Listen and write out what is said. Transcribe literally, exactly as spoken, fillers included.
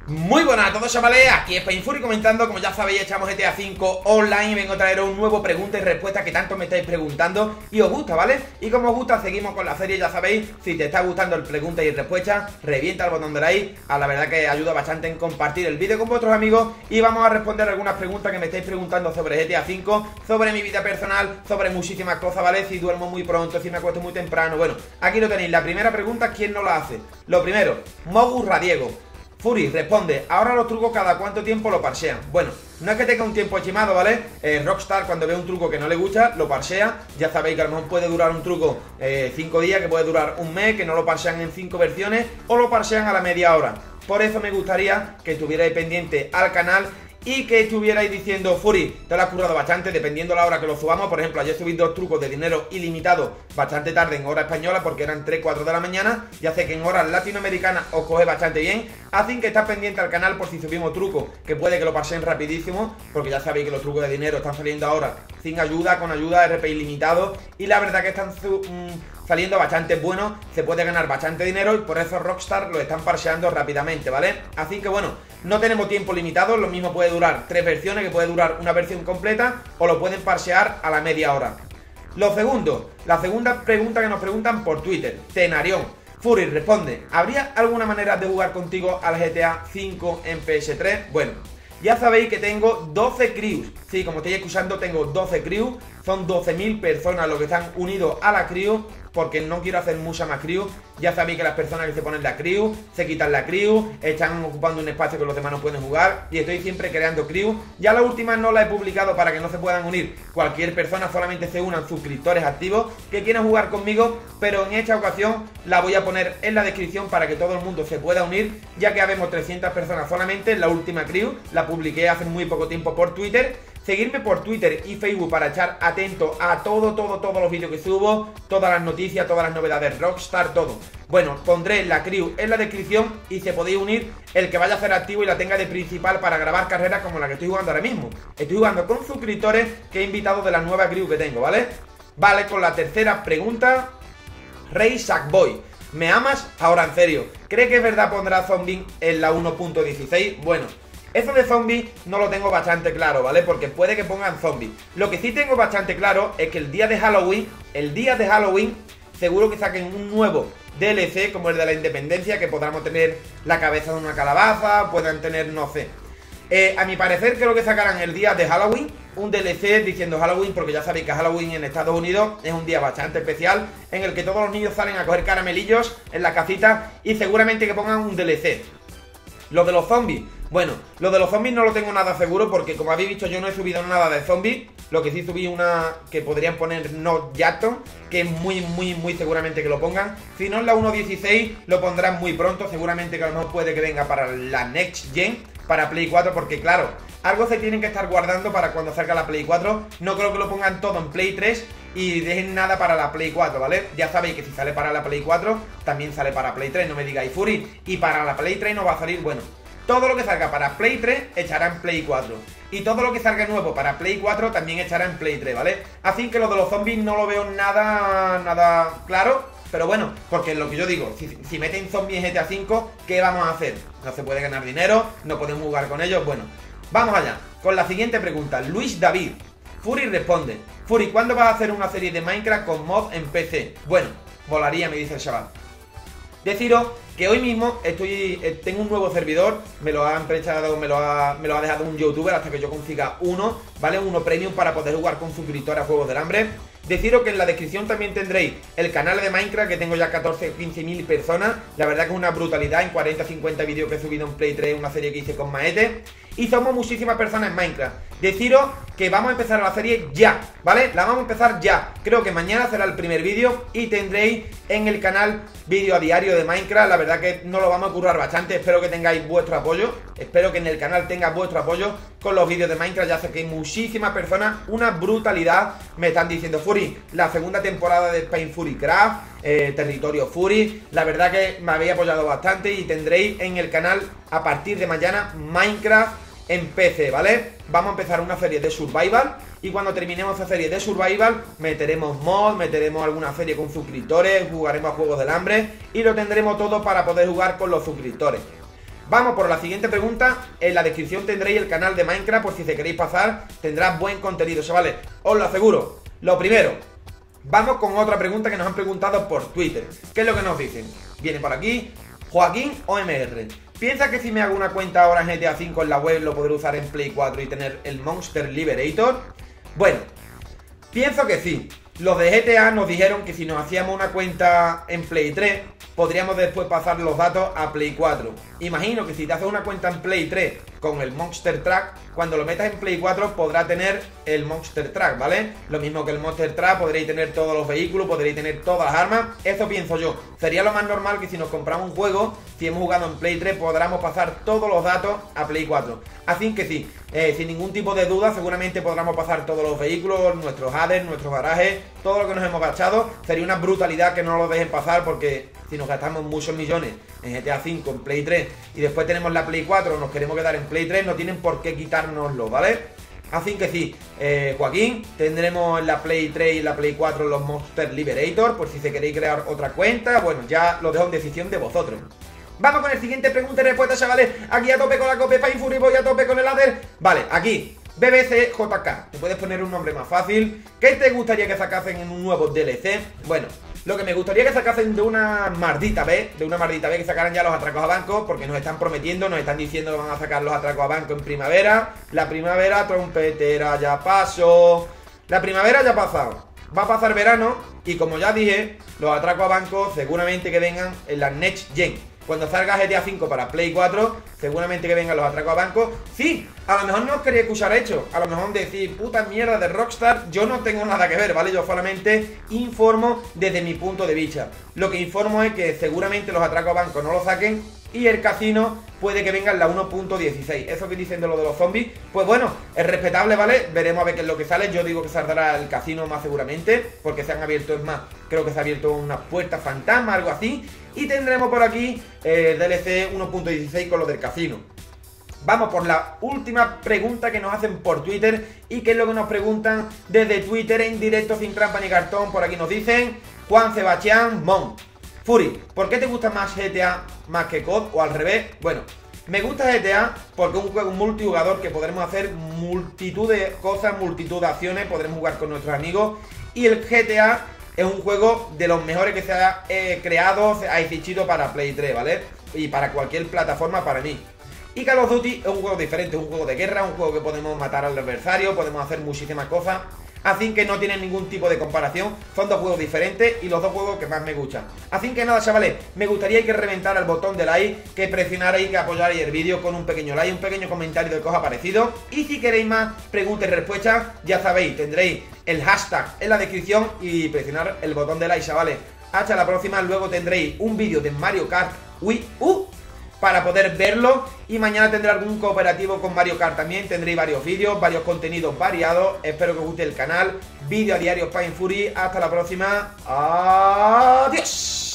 Muy buenas a todos, chavales, aquí es Painfuri comentando. Como ya sabéis, echamos G T A cinco online y vengo a traeros un nuevo pregunta y respuesta que tanto me estáis preguntando y os gusta, ¿vale? Y como os gusta, seguimos con la serie, ya sabéis. Si te está gustando el pregunta y respuesta, revienta el botón de like. A la verdad que ayuda bastante en compartir el vídeo con vuestros amigos. Y vamos a responder algunas preguntas que me estáis preguntando sobre G T A cinco, sobre mi vida personal, sobre muchísimas cosas, ¿vale? Si duermo muy pronto, si me acuesto muy temprano. Bueno, aquí lo tenéis. La primera pregunta, ¿quién no la hace? Lo primero, Mogu Radiego. Furi responde, ahora los trucos cada cuánto tiempo lo parsean. Bueno, no es que tenga un tiempo estimado, ¿vale? Eh, Rockstar cuando ve un truco que no le gusta, lo parsea. Ya sabéis que a lo mejor puede durar un truco cinco días, que puede durar un mes, que no lo parsean en cinco versiones o lo parsean a la media hora. Por eso me gustaría que estuvierais pendiente al canal y que estuvierais diciendo, Furi, te lo has currado bastante, dependiendo la hora que lo subamos. Por ejemplo, ayer subí dos trucos de dinero ilimitado bastante tarde en hora española, porque eran tres, cuatro de la mañana. Ya sé que en horas latinoamericanas os coge bastante bien. Así que estad pendiente al canal por si subimos trucos, que puede que lo pasen rapidísimo, porque ya sabéis que los trucos de dinero están saliendo ahora sin ayuda, con ayuda, R P ilimitado. Y la verdad que están mmm, saliendo bastante buenos, se puede ganar bastante dinero y por eso Rockstar lo están parseando rápidamente, ¿vale? Así que bueno, no tenemos tiempo limitado, lo mismo puede durar tres versiones, que puede durar una versión completa, o lo pueden parsear a la media hora. Lo segundo, la segunda pregunta que nos preguntan por Twitter, Tenarión. Furi responde, ¿habría alguna manera de jugar contigo al G T A cinco en P S tres? Bueno, ya sabéis que tengo doce crews. Sí, como estáis escuchando, tengo doce crews. Son doce mil personas los que están unidos a la crew, porque no quiero hacer mucha más crew. Ya sabéis que las personas que se ponen la crew, se quitan la crew, están ocupando un espacio que los demás no pueden jugar, y estoy siempre creando crew. Ya la última no la he publicado para que no se puedan unir cualquier persona, solamente se unan suscriptores activos que quieran jugar conmigo, pero en esta ocasión la voy a poner en la descripción para que todo el mundo se pueda unir, ya que habemos trescientas personas solamente en la última crew. La publiqué hace muy poco tiempo por Twitter. Seguirme por Twitter y Facebook para estar atento a todo, todo, todos los vídeos que subo, todas las noticias, todas las novedades Rockstar, todo. Bueno, pondré la crew en la descripción y se podéis unir el que vaya a ser activo y la tenga de principal para grabar carreras como la que estoy jugando ahora mismo. Estoy jugando con suscriptores que he invitado de la nueva crew que tengo, ¿vale? Vale, con la tercera pregunta, Rey Sackboy. ¿Me amas? Ahora en serio, ¿cree que es verdad pondrá zombie en la uno punto dieciséis? Bueno, eso de zombies no lo tengo bastante claro, ¿vale? Porque puede que pongan zombies. Lo que sí tengo bastante claro es que el día de Halloween, el día de Halloween, seguro que saquen un nuevo D L C como el de la Independencia, que podamos tener la cabeza de una calabaza, puedan tener, no sé. Eh, a mi parecer creo que sacarán el día de Halloween un D L C diciendo Halloween, porque ya sabéis que Halloween en Estados Unidos es un día bastante especial en el que todos los niños salen a coger caramelillos en la casita, y seguramente que pongan un D L C. Lo de los zombies, bueno, lo de los zombies no lo tengo nada seguro, porque como habéis visto yo no he subido nada de zombies. Lo que sí subí una que podrían poner No Jackton, que es muy, muy, muy seguramente que lo pongan. Si no en la uno punto dieciséis lo pondrán muy pronto, seguramente que a lo mejor puede que venga para la Next Gen, para Play cuatro, porque claro, algo se tienen que estar guardando para cuando salga la Play cuatro. No creo que lo pongan todo en Play tres y dejen nada para la Play cuatro, ¿vale? Ya sabéis que si sale para la Play cuatro, también sale para Play tres, no me digáis Furi. Y para la Play tres no va a salir, bueno, todo lo que salga para Play tres echará en Play cuatro. Y todo lo que salga nuevo para Play cuatro también echará en Play tres, ¿vale? Así que lo de los zombies no lo veo nada, nada claro. Pero bueno, porque es lo que yo digo, si, si meten zombies en G T A cinco, ¿qué vamos a hacer? No se puede ganar dinero, no podemos jugar con ellos. Bueno, vamos allá, con la siguiente pregunta. Luis David. Furi responde, Furi, ¿cuándo vas a hacer una serie de Minecraft con mod en P C? Bueno, volaría, me dice el chaval. Deciros que hoy mismo estoy eh, tengo un nuevo servidor, me lo han prestado, me lo ha, me lo ha dejado un youtuber hasta que yo consiga uno, ¿vale? Uno premium para poder jugar con suscriptores a Juegos del Hambre. Deciros que en la descripción también tendréis el canal de Minecraft, que tengo ya catorce o quince mil personas. La verdad que es una brutalidad, en cuarenta o cincuenta vídeos que he subido en Play tres, una serie que hice con Maete. Y somos muchísimas personas en Minecraft. Deciros que vamos a empezar la serie ya, ¿vale? La vamos a empezar ya. Creo que mañana será el primer vídeo y tendréis en el canal vídeo a diario de Minecraft. La verdad que nos lo vamos a currar bastante. Espero que tengáis vuestro apoyo. Espero que en el canal tengáis vuestro apoyo con los vídeos de Minecraft. Ya sé que hay muchísimas personas, una brutalidad, me están diciendo, Furi, la segunda temporada de Painfuri Craft, eh, Territorio Furi. La verdad que me habéis apoyado bastante y tendréis en el canal a partir de mañana Minecraft en P C, ¿vale? Vamos a empezar una serie de Survival y cuando terminemos esa serie de Survival meteremos mods, meteremos alguna serie con suscriptores, jugaremos a Juegos del Hambre y lo tendremos todo para poder jugar con los suscriptores. Vamos por la siguiente pregunta. En la descripción tendréis el canal de Minecraft por si se queréis pasar. Tendrá buen contenido, chavales, os lo aseguro. Lo primero, vamos con otra pregunta que nos han preguntado por Twitter. ¿Qué es lo que nos dicen? Viene por aquí Joaquín O M R. ¿Piensa que si me hago una cuenta ahora en G T A cinco en la web lo podré usar en Play cuatro y tener el Monster Liberator? Bueno, pienso que sí. Los de G T A nos dijeron que si nos hacíamos una cuenta en Play tres podríamos después pasar los datos a Play cuatro. Imagino que si te haces una cuenta en Play tres con el Monster Truck, cuando lo metas en Play cuatro podrá tener el Monster Truck, ¿vale? Lo mismo que el Monster Truck, podréis tener todos los vehículos, podréis tener todas las armas. Eso pienso yo. Sería lo más normal que si nos compramos un juego, si hemos jugado en Play tres, podamos pasar todos los datos a Play cuatro. Así que sí, eh, sin ningún tipo de duda, seguramente podremos pasar todos los vehículos, nuestros Hades, nuestros garajes, todo lo que nos hemos gastado. Sería una brutalidad que no lo dejen pasar, porque si nos gastamos muchos millones en G T A cinco, en Play tres, y después tenemos la Play cuatro, nos queremos quedar en Play tres, no tienen por qué quitárnoslo, ¿vale? Así que sí, eh, Joaquín, tendremos en la Play tres y en la Play cuatro los Monster Liberator, por si se queréis crear otra cuenta. Bueno, ya lo dejo en decisión de vosotros. Vamos con el siguiente pregunta y respuesta, chavales. Aquí a tope con la copia Painfury, voy a tope con el Adder. Vale, aquí, B B C J K. Te puedes poner un nombre más fácil. ¿Qué te gustaría que sacasen en un nuevo D L C? Bueno, lo que me gustaría que sacasen de una maldita vez, de una maldita vez que sacaran ya los atracos a banco, porque nos están prometiendo, nos están diciendo que van a sacar los atracos a banco en primavera. La primavera trompetera ya pasó. La primavera ya ha pasado. Va a pasar verano y, como ya dije, los atracos a banco seguramente que vengan en la Next Gen. Cuando salga G T A cinco para Play cuatro, seguramente que vengan los atracos a banco. Sí, a lo mejor no os quería escuchar hecho. A lo mejor decir, puta mierda de Rockstar, yo no tengo nada que ver, ¿vale? Yo solamente informo desde mi punto de vista. Lo que informo es que seguramente los atracos a banco no lo saquen y el casino puede que venga en la uno punto dieciséis. Eso que dicen de lo de los zombies, pues bueno, es respetable, ¿vale? Veremos a ver qué es lo que sale. Yo digo que saldrá el casino más seguramente, porque se han abierto, es más, creo que se ha abierto una puerta fantasma, algo así. Y tendremos por aquí el D L C uno punto dieciséis con lo del casino. Vamos por la última pregunta que nos hacen por Twitter. Y que es lo que nos preguntan desde Twitter en directo, sin trampa ni cartón. Por aquí nos dicen Juan Sebastián Mon. Furi, ¿por qué te gusta más G T A más que C O D o al revés? Bueno, me gusta G T A porque es un juego multijugador que podremos hacer multitud de cosas, multitud de acciones, podremos jugar con nuestros amigos. Y el G T A es un juego de los mejores que se ha eh, creado, se ha hecho para Play tres, ¿vale? Y para cualquier plataforma para mí. Y Call of Duty es un juego diferente, es un juego de guerra, un juego que podemos matar al adversario, podemos hacer muchísimas cosas. Así que no tienen ningún tipo de comparación, son dos juegos diferentes y los dos juegos que más me gustan. Así que nada, chavales, me gustaría que reventara el botón de like, que presionarais, que apoyarais el vídeo con un pequeño like, un pequeño comentario de que os ha parecido. Y si queréis más preguntas y respuestas, ya sabéis, tendréis el hashtag en la descripción y presionar el botón de like, chavales. Hasta la próxima, luego tendréis un vídeo de Mario Kart Wii U para poder verlo, y mañana tendré algún cooperativo con Mario Kart también. Tendréis varios vídeos, varios contenidos variados. Espero que os guste el canal. Vídeo a diario Painfury. Hasta la próxima. Adiós.